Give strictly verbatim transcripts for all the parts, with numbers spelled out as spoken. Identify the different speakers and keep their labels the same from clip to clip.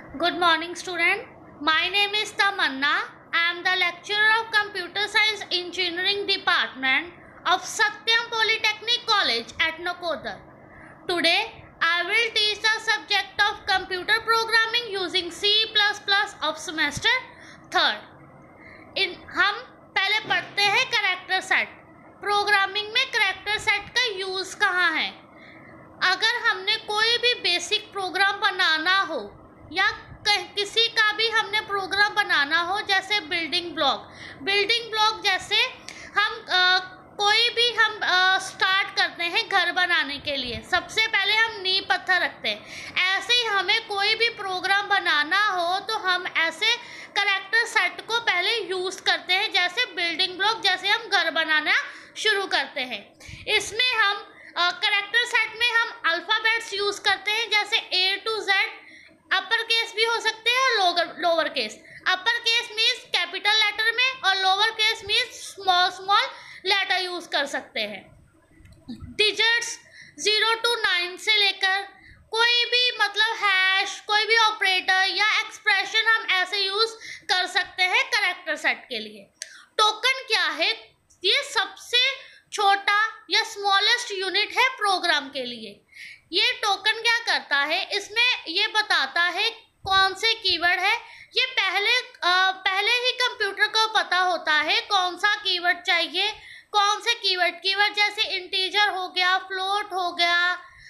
Speaker 1: Good morning, student. My name is Tamanna. I am the lecturer of Computer Science Engineering Department of Satyam Polytechnic College at Nakodar. Today, I will teach the subject of computer programming using C plus plus of semester third. इन हम पहले पढ़ते हैं character set. Programming में character set का use कहाँ है? अगर हमने कोई भी बेसिक प्रोग्राम बनाना हो या किसी का भी हमने प्रोग्राम बनाना हो, जैसे बिल्डिंग ब्लॉक बिल्डिंग ब्लॉक जैसे हम आ, कोई भी हम आ, स्टार्ट करते हैं घर बनाने के लिए, सबसे पहले हम नींव पत्थर रखते हैं. ऐसे ही हमें कोई भी प्रोग्राम बनाना हो तो हम ऐसे कैरेक्टर सेट को पहले यूज़ करते हैं. जैसे बिल्डिंग ब्लॉक जैसे हम घर बनाना शुरू करते हैं, इसमें हम कैरेक्टर सेट में हम अल्फ़ाबेट्स यूज़ करते हैं. जैसे A to Z upper case भी हो सकते हैं और lower lower case. Upper case means capital letter में और lower case means small small letter use कर सकते हैं. डिजिट्स ज़ीरो टू नाइन से लेकर कोई भी मतलब हैश, कोई भी ऑपरेटर या एक्सप्रेशन हम ऐसे यूज़ कर सकते हैं कैरेक्टर सेट के लिए. टोकन क्या है? ये सबसे छोटा या स्मॉलेस्ट यूनिट है प्रोग्राम के लिए. ये टोकन क्या करता है? इसमें ये बताता है कौन से कीवर्ड है. ये पहले आ, पहले ही कंप्यूटर को पता होता है कौन सा कीवर्ड चाहिए, कौन से कीवर्ड कीवर्ड जैसे इंटीजर हो गया, फ्लोट हो गया,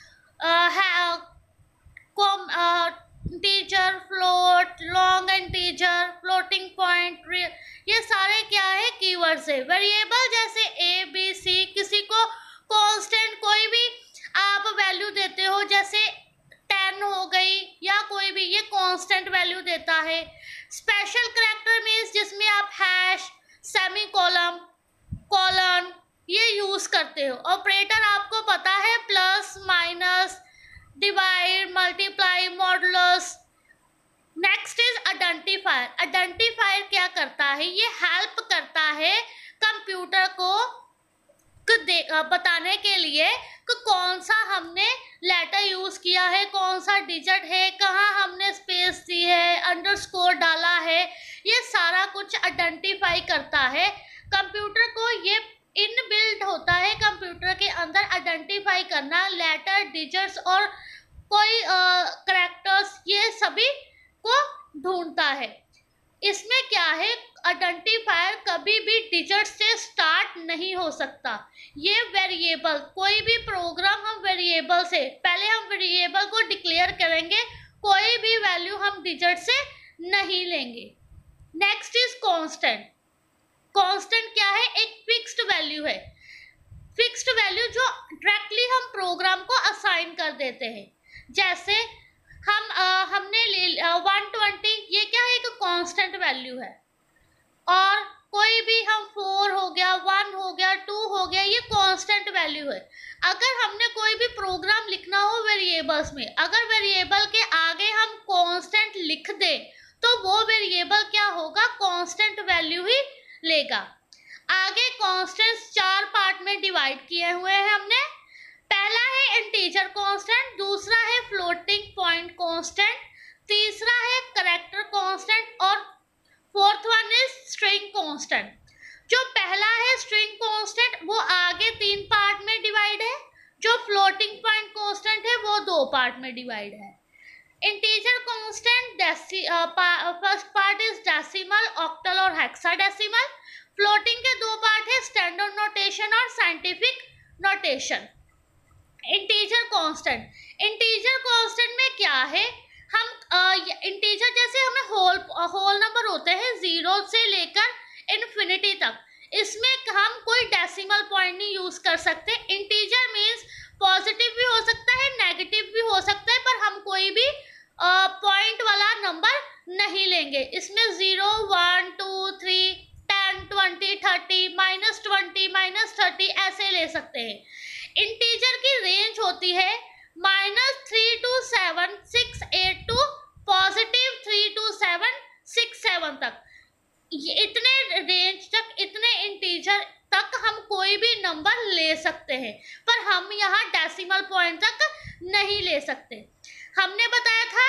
Speaker 1: integer, float, long integer, floating point, ये सारे क्या है कीवर्ड्स है. वेरिएबल जैसे ए बी सी, किसी को कांस्टेंट कोई भी आप वैल्यू देते हो, जैसे टेन हो गई या कोई भी, ये कांस्टेंट वैल्यू देता है. स्पेशल कैरेक्टर मीन्स जिसमें आप हैश, सेमी कॉलम, कॉलन ये यूज करते हो. ऑपरेटर आपको पता है plus, minus, divide, multiply, modulus. Next is identifier. Identifier क्या करता है? ये हेल्प करता है कंप्यूटर को बताने के लिए कि कौन सा हमने लेटर यूज किया है, कौन सा डिजिट है, कहाँ हमने स्पेस दी है, अंडरस्कोर डाला है. ये सारा कुछ आइडेंटिफाई करता है. कंप्यूटर को ये इनबिल्ट होता है कंप्यूटर के अंदर आइडेंटिफाई करना लेटर, डिजिट्स और कोई कैरेक्टर्स, ये सभी को ढूंढता है. इसमें क्या है? आइडेंटिफायर कभी भी डिजिट से स्टार्ट नहीं हो सकता. ये वेरिएबल, कोई भी प्रोग्राम हम वेरिएबल से, पहले हम वेरिएबल को डिक्लेयर करेंगे, कोई भी वैल्यू हम डिजिट से नहीं लेंगे. Next is constant. कांस्टेंट क्या है? एक फिक्स्ड वैल्यू है. फिक्स्ड वैल्यू जो डायरेक्टली हम प्रोग्राम को असाइन कर देते हैं. जैसे हम आ, हमने ले वन ट्वेंटी, ये क्या है? एक कांस्टेंट वैल्यू है. और कोई भी हम फोर हो गया, वन हो गया, टू हो गया, ये कांस्टेंट वैल्यू है. अगर हमने कोई भी प्रोग्राम लिखना हो वेरिएबल्स में, अगर वेरिएबल के आगे हम कांस्टेंट लिख दें तो वो वेरिएबल क्या होगा? कांस्टेंट वैल्यू ही लेगा. आगे कांस्टेंट्स चार पार्ट में डिवाइड किए हुए हैं हमने. पहला है इंटीजर कांस्टेंट, दूसरा है फ्लोटिंग पॉइंट कांस्टेंट, तीसरा है कैरेक्टर कांस्टेंट और fourth one is string constant. जो पहला है स्ट्रिंग कांस्टेंट वो आगे तीन पार्ट में डिवाइड है. जो फ्लोटिंग पॉइंट कांस्टेंट है वो दो पार्ट में डिवाइड है. Integer constant first part is decimal, octal और हेक्साडेसिमल. फ्लोटिंग के दो पार्ट है, स्टैंडर्ड नोटेशन और scientific notation. Integer constant, integer constant में क्या है? हम इंटीजर जैसे हमें होल होल नंबर होते हैं जीरो से लेकर इन्फिनिटी तक, इसमें हम कोई डेसिमल पॉइंट नहीं यूज कर सकते. इंटीजर मीन्स पॉजिटिव भी हो सकता है, नेगेटिव भी हो सकता है, पर हम कोई भी पॉइंट वाला नंबर नहीं लेंगे. इसमें zero, one, two, three, ten, twenty, thirty, minus twenty, minus thirty ऐसे ले सकते हैं. इंटीजर की रेंज होती है minus three two seven, six eight to positive three two seven, six seven तक. ये इतने रेंज तक, इतने इंटीजर तक हम कोई भी नंबर ले सकते हैं, पर हम यहाँ डेसिमल पॉइंट तक नहीं ले सकते. हमने बताया था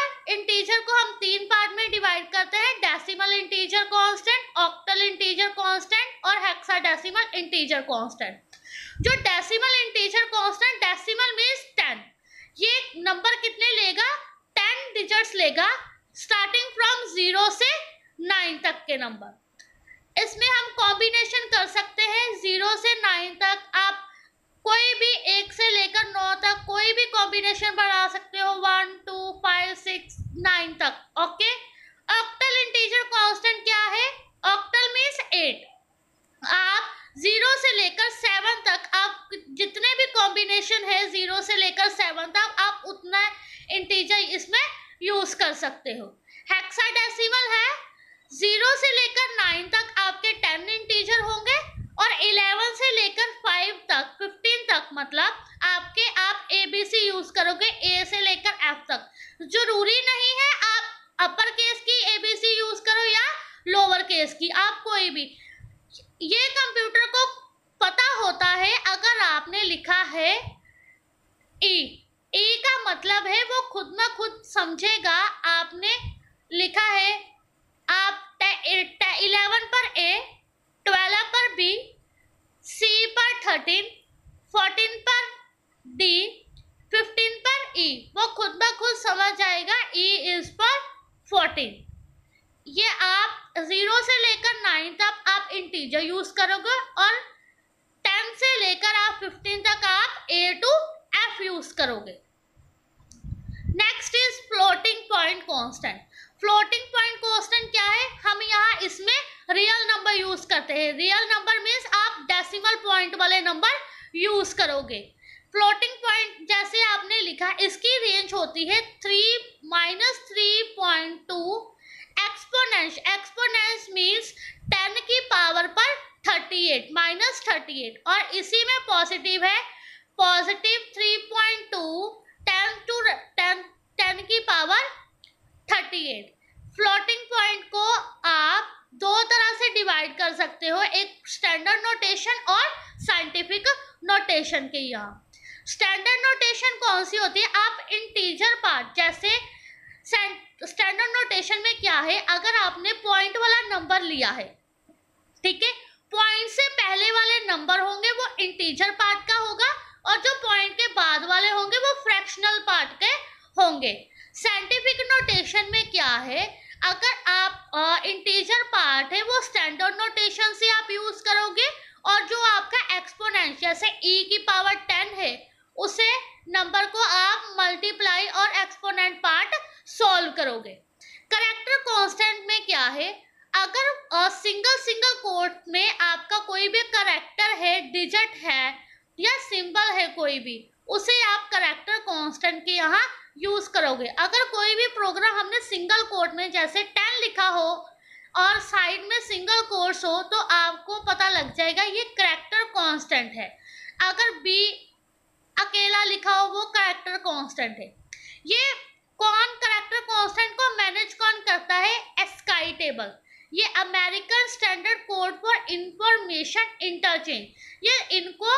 Speaker 1: इंटीजर को हम तीन पार्ट में डिवाइड करते हैं, decimal integer constant, octal integer constant और हेक्साडेसिमल इंटीजर कांस्टेंट। जो decimal integer constant, decimal means ten, ये नंबर कितने लेगा, टेन डिजिट्स लेगा, स्टार्टिंग फ्रॉम जीरो से नाइन तक के नंबर। इसमें हम कॉम्बिनेशन कर सकते हैं, जीरो से नाइन तक आप कोई भी एक से लेकर नौ तक कोई भी कॉम्बिनेशन बना सकते हो, one two five six nine तक। ओके, ऑक्टल इंटीजर कांस्टेंट क्या है, ऑक्टल मींस एट। आप जीरो से लेकर सेवन तक आप जितने भी कॉम्बिनेशन है जीरो से लेकर सेवन तक आप उतना इंटीजर इसमें यूज कर सकते हो। हेक्साडेसिमल है, जीरो से लेकर नाइन तक आपके टेन इंटीजर होंगे और इलेवन से लेकर फाइव तक फिफ्टीन तक मतलब आपके आप एबीसी यूज करोगे, ए से लेकर एफ तक। जरूरी नहीं है आप अपर केस की एबीसी यूज करो या लोअर केस की, आप कोई भी। ये कंप्यूटर को पता होता है अगर आपने लिखा है ई, ई का मतलब है वो खुद ना खुद समझेगा। आपने लिखा है आप इलेवन पर ए, ट्वेल्व पर बी, सी पर थर्टीन, फोर्टीन पर डी, फिफ्टीन पर ई, वो खुद ब खुद समझ जाएगा ई इज पर फोर्टीन। ये आप जीरो से लेकर नाइन तक आप इंटीजर यूज करोगे और टेन से लेकर आप फिफ्टीन तक आप ए टू एफ यूज करोगे। Next is floating point constant. Floating point constant क्या है, हम यहाँ इसमें रियल नंबर यूज करते हैं। रियल नंबर मीन्स आप डेसिमल पॉइंट वाले नंबर यूज करोगे। फ्लोटिंग पॉइंट जैसे आपने लिखा, इसकी रेंज होती है three minus three point two exponents. Exponents means ten की पावर पर thirty eight minus thirty eight और इसी में पॉजिटिव है, positive three point two ten to ten ten की power thirty eight. Floating point को आप दो तरह से डिवाइड कर सकते हो, एक स्टैंडर्ड नोटेशन और साइंटिफिक नोटेशन के। यहाँ स्टैंडर्ड नोटेशन कौन सी होती है, आप इंटीजर पार्ट जैसे स्टैंडर्ड नोटेशन में क्या है, अगर आपने पॉइंट वाला नंबर लिया है, ठीक है, पॉइंट से पहले वाले नंबर होंगे वो इंटीजर पार्ट का होगा और जो पॉइंट के बाद वाले होंगे वो फ्रैक्शनल पार्ट के होंगे। साइंटिफिक नोटेशन में क्या है, अगर आप इंटीजर पार्ट है वो स्टैंडर्ड नोटेशन से आप यूज करोगे और जो आपका एक्सपोनेंट जैसे e की पावर टेन है उसे नंबर को आप मल्टीप्लाई और एक्सपोनेंट पार्ट सॉल्व करोगे। करेक्टर कांस्टेंट में क्या है, अगर सिंगल सिंगल कोट में आपका कोई भी करेक्टर है, डिजिट है या सिंबल है कोई भी, उसे आप करेक्टर कांस्टेंट के यहाँ यूज करोगे। अगर कोई भी प्रोग्राम हमने सिंगल कोट में जैसे टेन लिखा हो और साइड में सिंगल कोट्स हो तो आपको पता लग जाएगा ये करेक्टर कांस्टेंट है। अगर बी अकेला लिखा हो वो करेक्टर कांस्टेंट है। ये कौन करेक्टर कांस्टेंट को मैनेज कौन करता है, एस्काई टेबल। ये American standard code for information interchange. ये इनको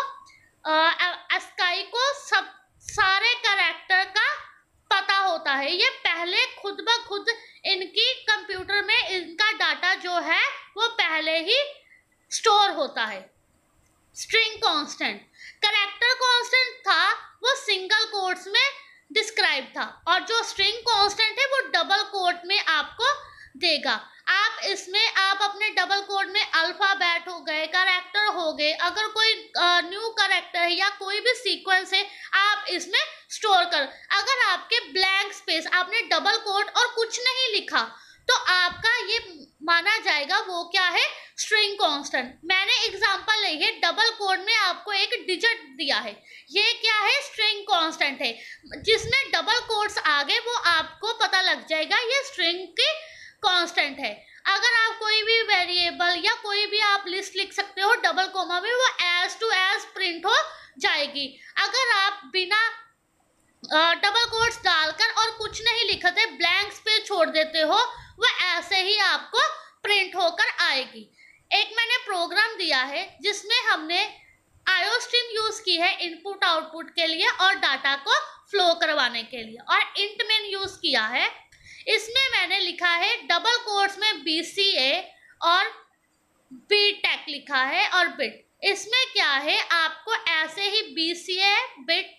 Speaker 1: एस्काई को सब सारे करेक्टर का पता होता है। ये पहले खुद ब खुद इनकी कंप्यूटर में इनका डाटा जो है वो पहले ही स्टोर होता है। स्ट्रिंग कांस्टेंट, करेक्टर कांस्टेंट था वो सिंगल कोट्स में डिस्क्राइब था और जो स्ट्रिंग कांस्टेंट है वो डबल कोट में आपको देगा। आप इसमें आप अपने डबल कोड में अल्फाबेट हो गए, करेक्टर हो गए, अगर कोई न्यू करेक्टर है या कोई भी सीक्वेंस है आप इसमें स्टोर कर। अगर आपके ब्लैंक स्पेस आपने डबल कोड और कुछ नहीं लिखा तो आपका ये माना जाएगा वो क्या है, स्ट्रिंग कांस्टेंट। मैंने एग्जांपल ली है, डबल कोड में आपको एक डिजिट दिया है, ये क्या है, स्ट्रिंग कांस्टेंट है। जिसमें डबल कोड्स आ गए वो आपको पता लग जाएगा ये स्ट्रिंग की कांस्टेंट है। अगर आप कोई भी वेरिएबल या कोई भी आप लिस्ट लिख सकते हो डबल कोमा में, वो एज टू एज प्रिंट हो जाएगी। अगर आप बिना डबल कोट्स डालकर और कुछ नहीं लिखते ब्लैंक स्पेस छोड़ देते हो वो ऐसे ही आपको प्रिंट होकर आएगी। एक मैंने प्रोग्राम दिया है जिसमें हमने आयोस्ट्रीम यूज की है इनपुट आउटपुट के लिए और डाटा को फ्लो करवाने के लिए, और इंट मेन यूज किया है। लिखा है डबल कोट्स में बी सी ए और बी टेक लिखा है और बिट। इसमें क्या है, आपको ऐसे ही बी सी ए बिट